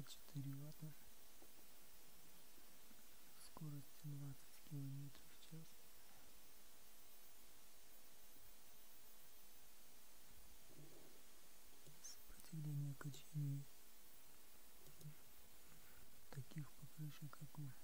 4 ватта, скорость 20 км в час. Сопротивление качению таких покрышек, как у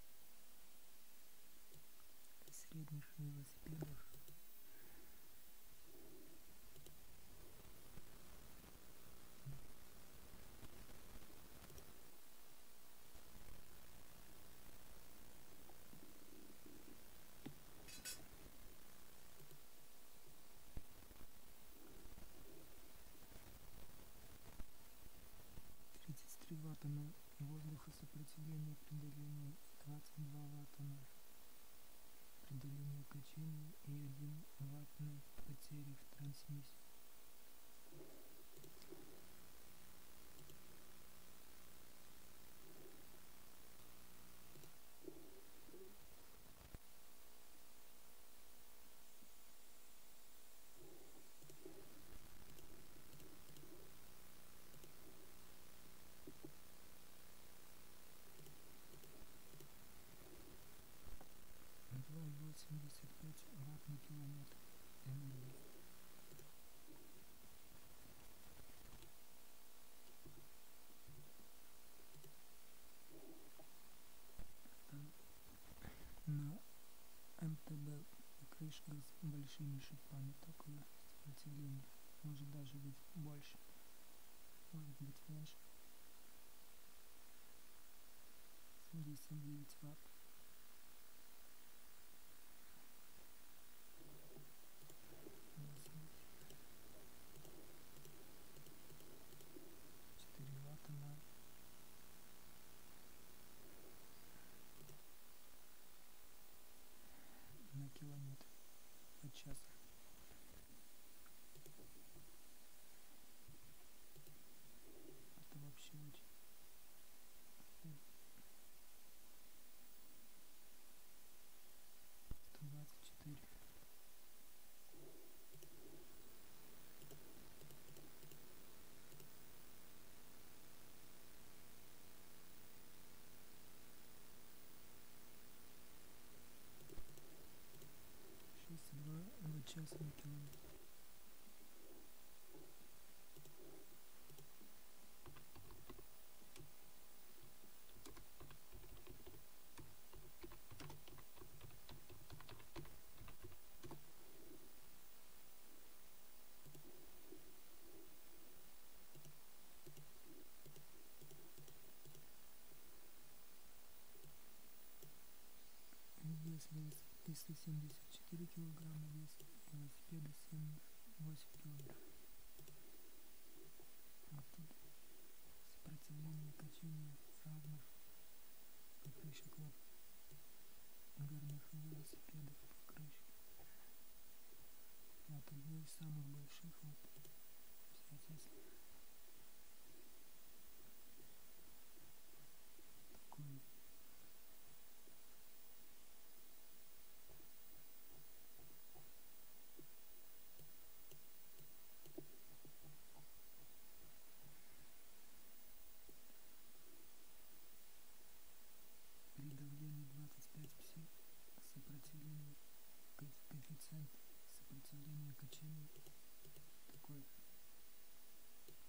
средних велосипедов, ватта на воздухосопротивление при давлении, 22 ватта на преодоление качения и 1 ватт на потери в трансмиссии. Два 85 ватт на километр энергии. На МТБ покрышках с большими шипами такое сопротивление. Может даже быть больше, может быть меньше. 79 ватт. На километр по часу. Это вообще очень 124. Час на километр. Вес велосипеда 74 килограмма, вес велосипеда 8 килограмм. Вот тут сопротивление качения разных покрышек, вот горных велосипедов покрышки. Вот одно из самых больших, вот взять если такой при давлении 25 пси сопротивление, коэффициент сопротивления качения такой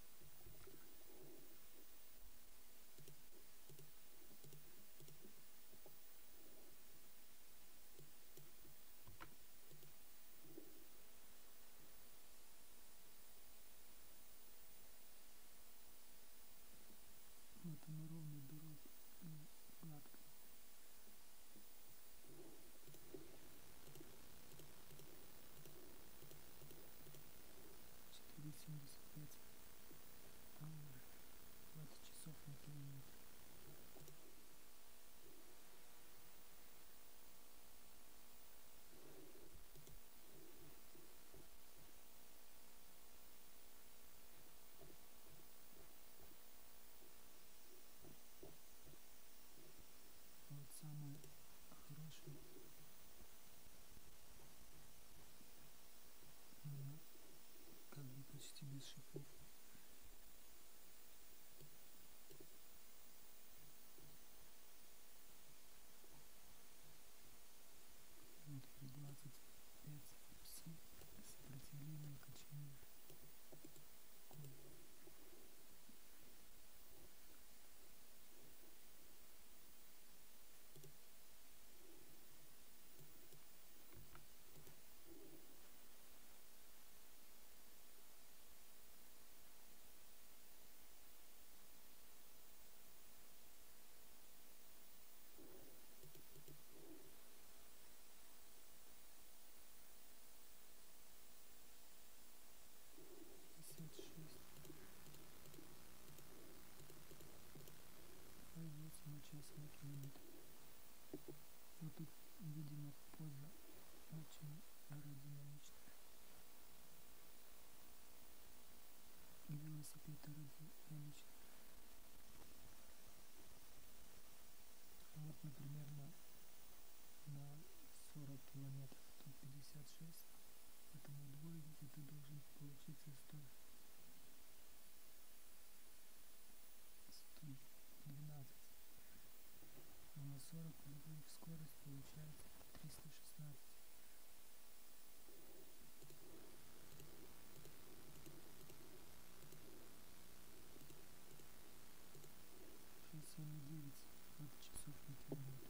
километра. Вот тут, видимо, поза очень аэродинамичная. Велосипед аэродинамичный. Вот, например, на 40 километров, тут 56, поэтому удвоить где-то должен получиться 112. А на 40 удвоив скорость получается 316. Сейчас 7,9 часов на километр.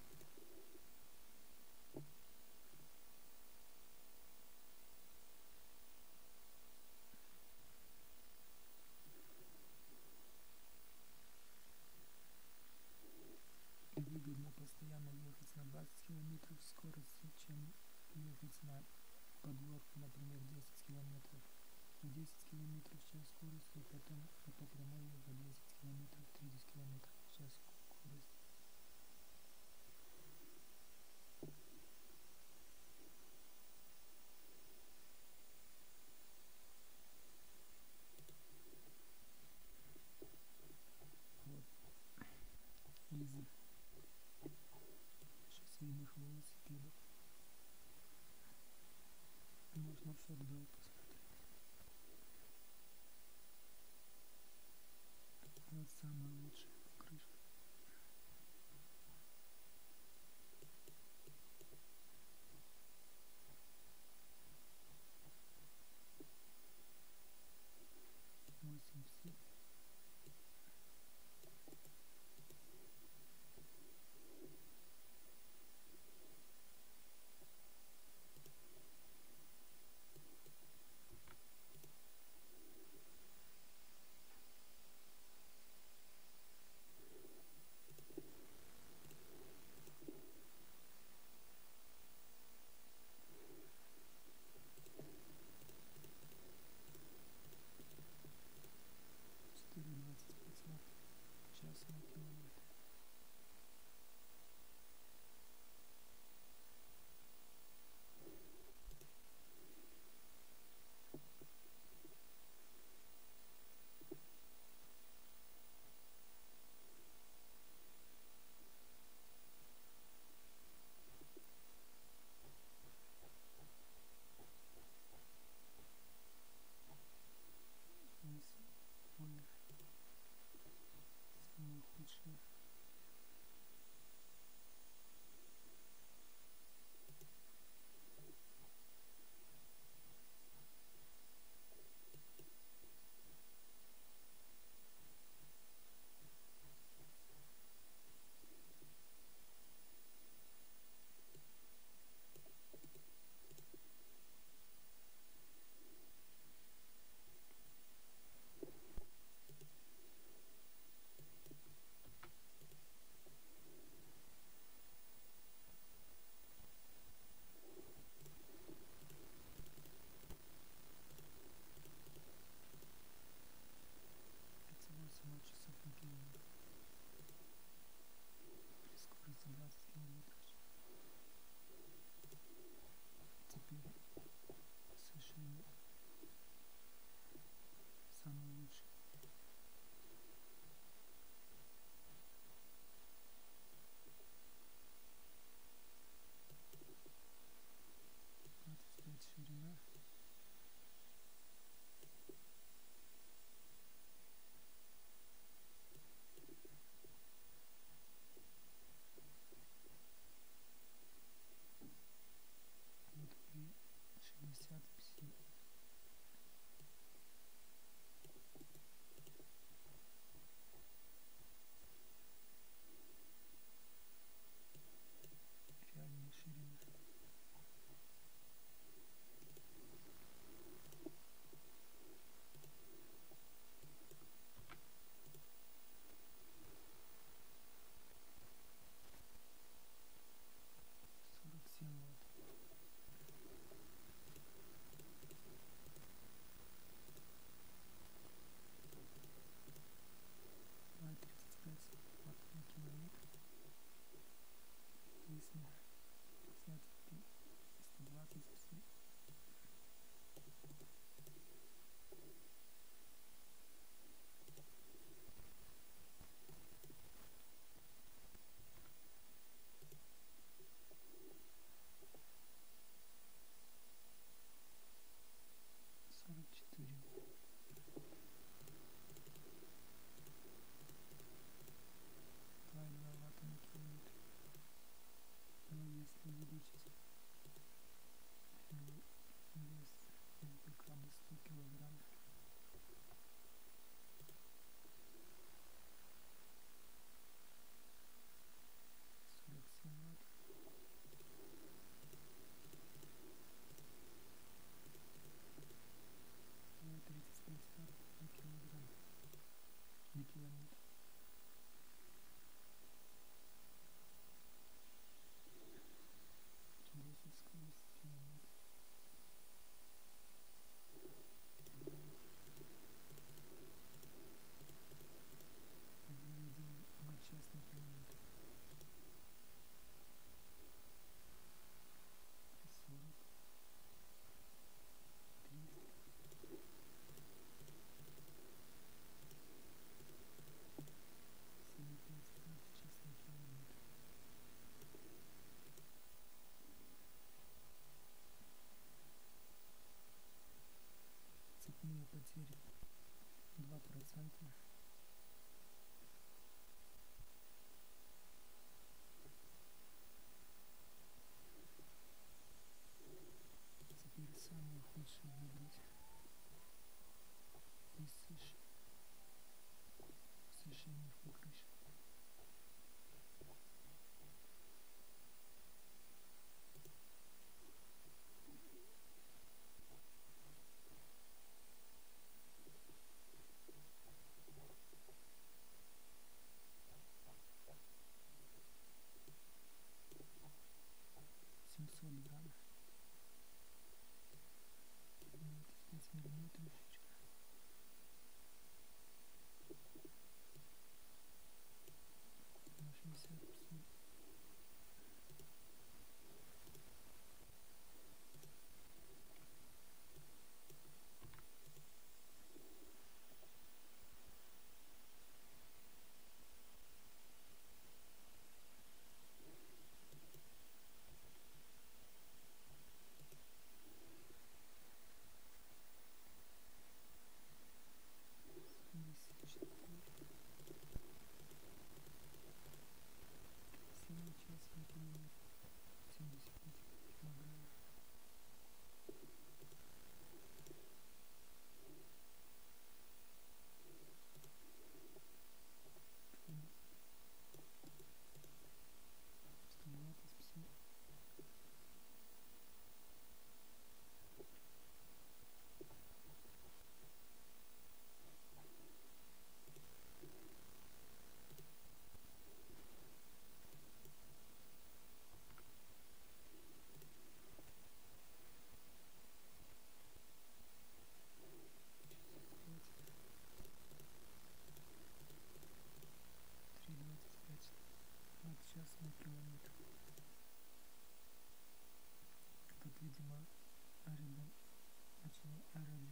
Выгодно постоянно ехать на 20 километров скорости, чем ехать на подворку, например, 10 километров. 10 километров в час скоростью, потом по прямой ехать 10 километров, 30 километров в час скорости. Вот из шоссейных велосипедов можно в Шагдал посмотреть. Вот самая лучшая покрышка. Восемь все. обычный аэродром.